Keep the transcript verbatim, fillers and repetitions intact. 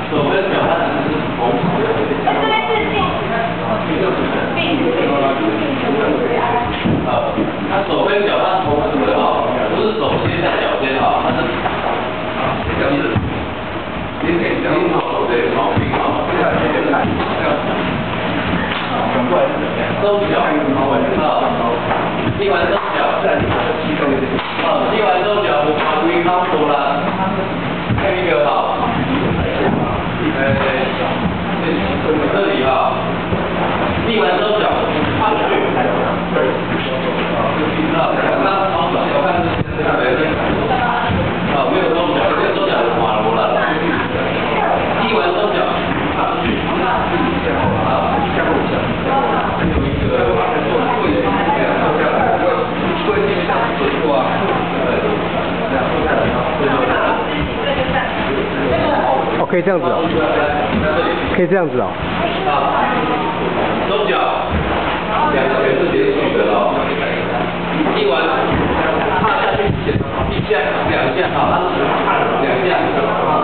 手跟脚它其实是同时的。呃，它手跟脚它同时的哈，不是手先在脚先哈，它是这样子。你可以这样好，对，毛病啊，这样这样这样。转过来是怎么样？收脚，啊，立完收脚，再立完膝盖。啊，立完收脚，我把龟康多了，看一个好。哎，这里啊，立完收脚，上去。啊，那好，我看是这样的。啊，没有收脚，这个收脚就垮了了。立完收脚，上去。啊，下后脚。有一个做跪姿，这样坐下来，跪跪地上坐坐啊。这样坐下来，对对对。 哦，可以这样子哦。可以这样子哦。 啊，收脚，两个全是连续的哦。立完，踏下去，一下，两下，好，两下。